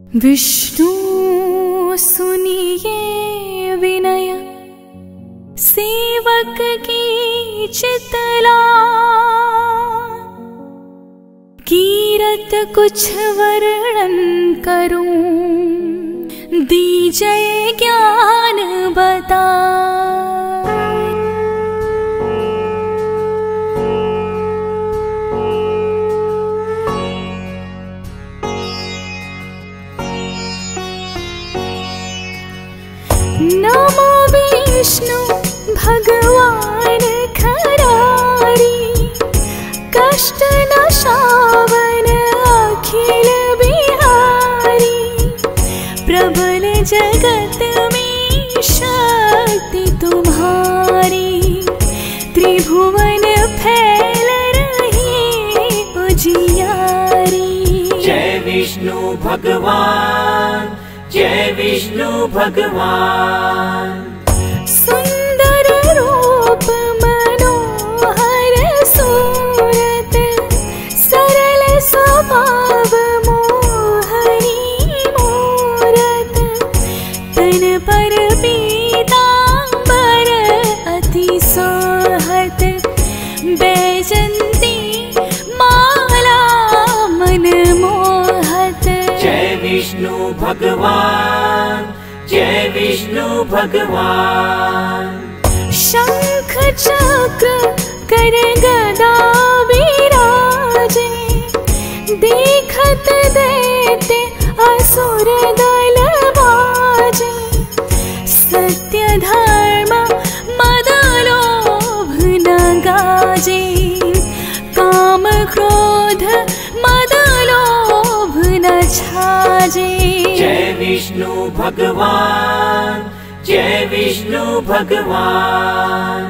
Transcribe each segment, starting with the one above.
विष्णु सुनिए विनय सेवक की चितला, कीरत कुछ वर्णन करूं, दीजय ज्ञान बता। नमो विष्णु भगवान खरारी, कष्ट नाशावन अखिल बिहारी, प्रबल जगत में शक्ति तुम्हारी, त्रिभुवन फैल रही उजियारी। जय विष्णु भगवान, जय विष्णु भगवान। सुंदर रूप मनोहर सूरत, सरल स्वभाव मोहनी मूरत, तन पर पीतांबर अति सोहत, बैजंती माला मन मोहत। जय विष्णु भगवान, जय विष्णु भगवान। शंख चक्र कर गदा विराजे, देखत देते असुर दल बाजे, सत्य धर्म मद लोभ न गाजे, काम क्रोध मद लोभ न छाजे। जय विष्णु भगवान, जय विष्णु भगवान।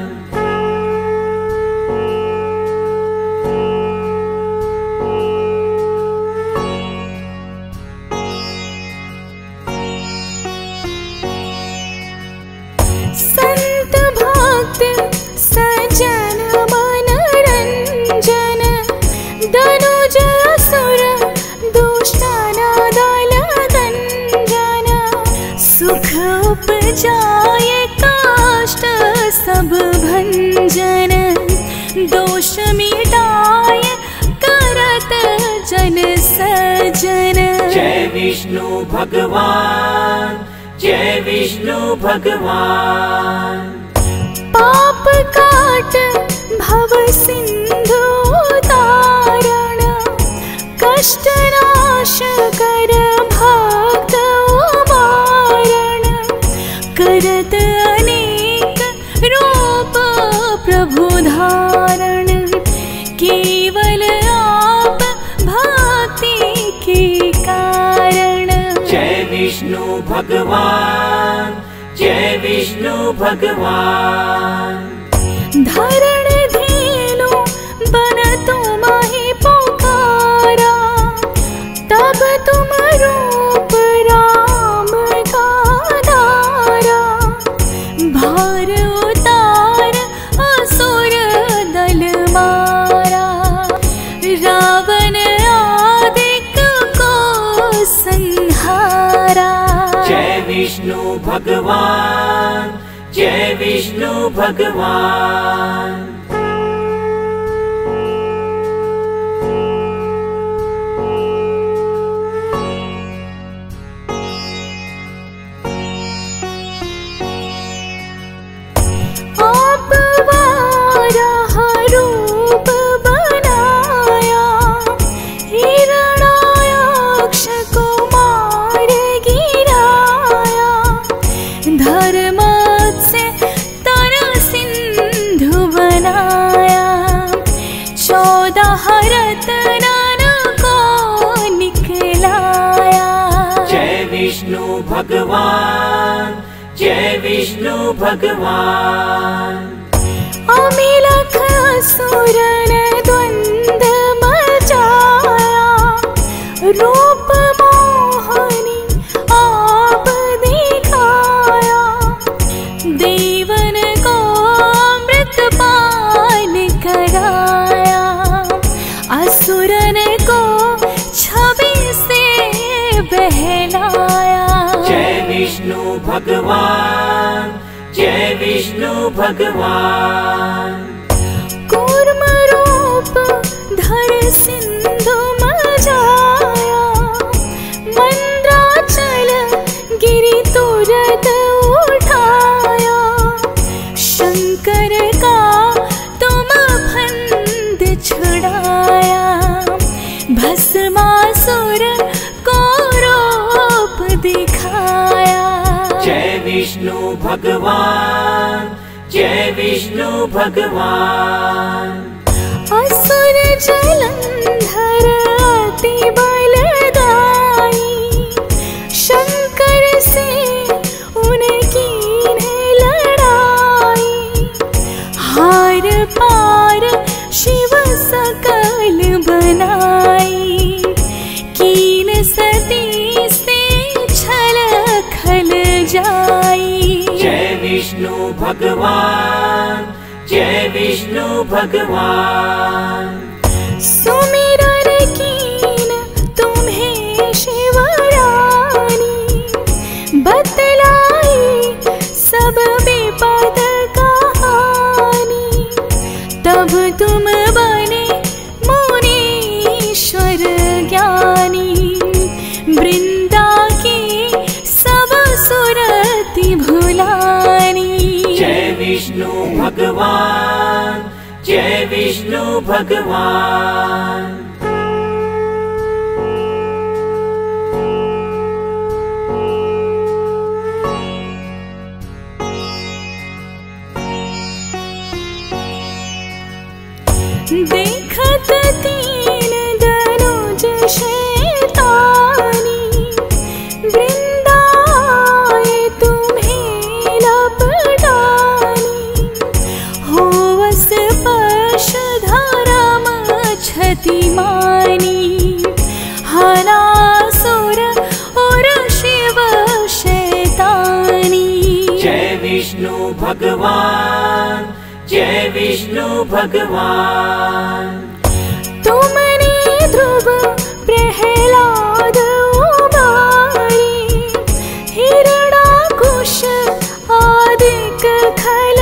संत भक्त सज्जन मनरंजन, दनुज असुर दुष्टन दल गंजन, सुख उपजाय काष्ट सब भंजन, दोष मिटाय करत जन सजन। जय विष्णु भगवान, जय विष्णु भगवान। पाप काट भव सिंधु तारण, कष्ट नाश कर भक्त उमारण, करत अनेक रूप प्रभु धारण, केवल आप भक्ति के कारण। जय विष्णु भगवान, जय विष्णु भगवान। धरण धेनु बन तुम्हि पुकारा, तब तुम रूप राम का धारा, भार उतार असुर दल मारा, रावण आदिक को संहारा। जय विष्णु भगवान, जय विष्णु भगवान। आप वाराह रूप बनाया, हिरण्याक्ष को मार गिराया, धर्म से तर सिंधु बनाया, 14 रत्नन को निकलाया। जय विष्णु भगवान, जय विष्णु भगवान। अमिलख असुरन द्वंद मचाया, रूप मोहनी आप दिखाया, देवन को अमृत पान कराया, असुरन को छवि से बहलाया। जय विष्णु भगवान, जय विष्णु भगवान। कूर्म रूप धर सिंधु मजाया, मंद्राचल गिरि तुरत उठाया। शंकर का तुम फंद छुड़ाया, भस्मासुर को रूप दिखाया। जय विष्णु भगवान, जय विष्णु भगवान। असुर जलंधर अति बलदाई, शंकर से उनकी लड़ाई। हार पार शिव सकल बनाई, कीन सती से छल खल जाई। जय विष्णु भगवान, जय विष्णु भगवान। सुमिरन कीन तुम्हें शिवरानी, बतलाई सब विपद कहानी। तब तुम बने मुनीश्वर ज्ञानी, वृंदा की सब सुरति भुलानी। जय विष्णु भगवान, जय विष्णु भगवान। देखत तीन दनुज शैतानी, वृंदाए तुम्हें लपटानी। होवस पशुधर्म क्षति मानी, हरासुर और शिव शैतानी। जय विष्णु भगवान, जय विष्णु भगवान। तुमने ध्रुव प्रहलाद उबारी, हिरणाकुश आदिक खल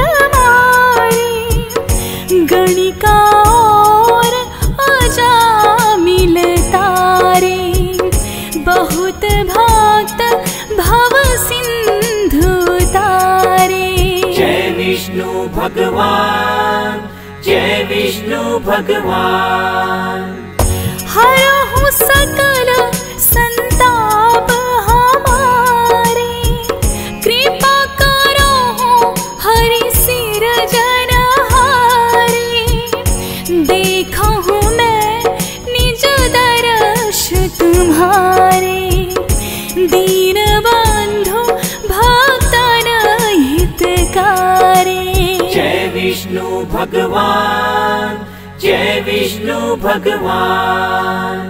मारी। गणिका और अजामिल तारे, बहुत भक्त भव सिंधु तारे। जय विष्णु भगवान, जय विष्णु भगवान। हरहु सकल संताप हमारे, कृपा करो हरि सिर जनहारे। देखूं मैं निज दर्श तुम्हारे, दीन बंधु भक्तन हितकारी। जय विष्णु भगवान, जय विष्णु भगवान।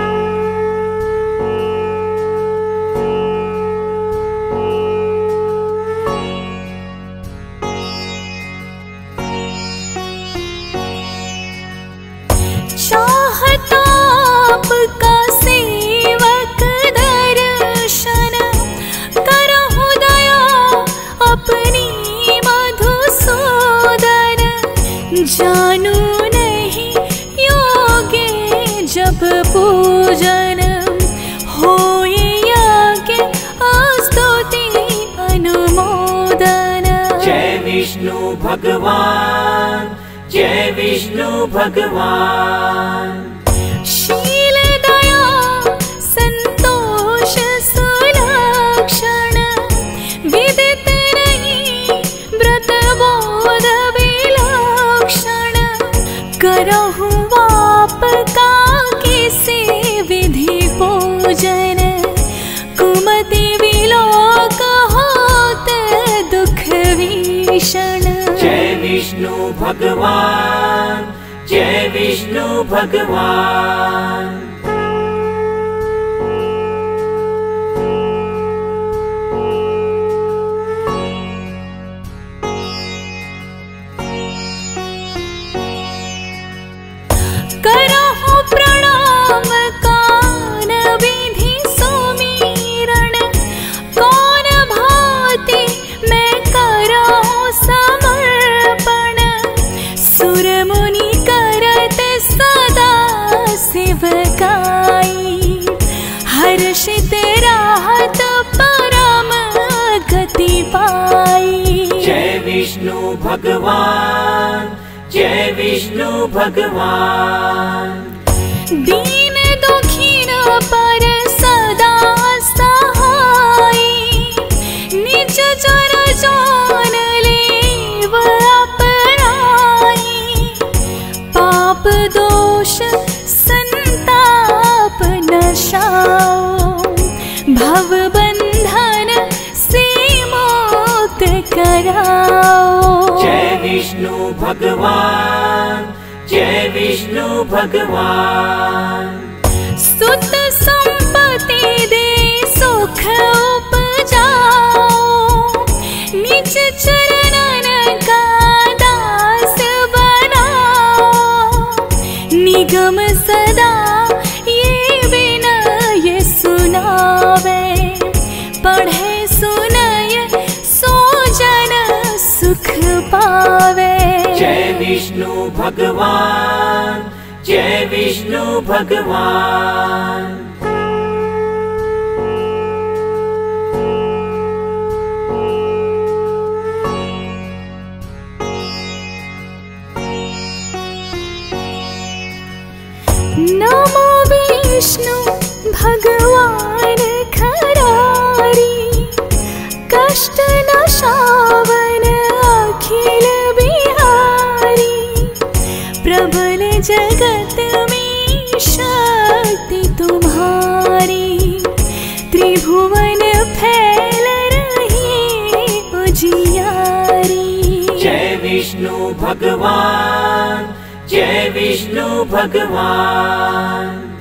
चाहता आपका सेवक दर्शन, करहु दया अपनी मधुसूदन। जानू नहीं योग्य जब पूजन, होए यज्ञ स्तुति अनुमोदन। जय विष्णु भगवान, जय विष्णु भगवान। शील दया संतोष सुलक्षण, विदित नहीं व्रत बोध विलक्षण। करहु आपका किसे विधि पूजन, कुमति विलोक होत दुख भीषण। जय विष्णु भगवान, जय विष्णु भगवान। करहु प्रणाम कान विधि सुमिरन, विष्णु भगवान, जय विष्णु भगवान। दीन दुखीन पर सदा सहाई, निज जन जान लेव अपराई। पाप दोष संताप नशाओ, भव बंधन से मुक्त कराओ। जय विष्णु भगवान, जय विष्णु भगवान। सुत संपत्ति दे सुख उपजाओ, निज चरणन का दास बनाओ। निगम सदा ये विनय सुनावे, पढ़े सुनय सो जन सुख पावे। जय विष्णु भगवान, जय विष्णु भगवान। नमो विष्णु भगवान खरारी, कष्ट नशावन अखिल बिहारी। प्रबल जगत में शक्ति तुम्हारी, त्रिभुवन फैल रही उजियारी। जय विष्णु भगवान, जय विष्णु भगवान।